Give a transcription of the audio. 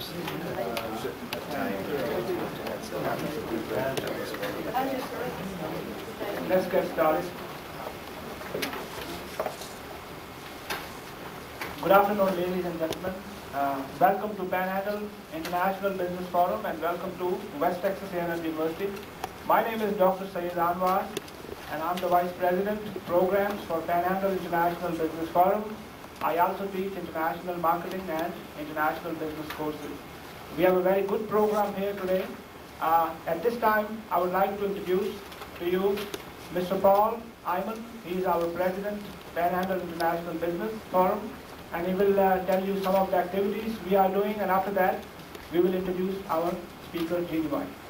Let's get started. Good afternoon, ladies and gentlemen. Welcome to Panhandle International Business Forum and welcome to West Texas A&M University. My name is Dr. Syed Anwar and I'm the Vice President Programs for Panhandle International Business Forum. I also teach international marketing and international business courses. We have a very good program here today. At this time, I would like to introduce to you Mr. Paul Iman. He is our President, Panhandle International Business Forum, and he will tell you some of the activities we are doing, and after that, we will introduce our speaker, Jeannie White.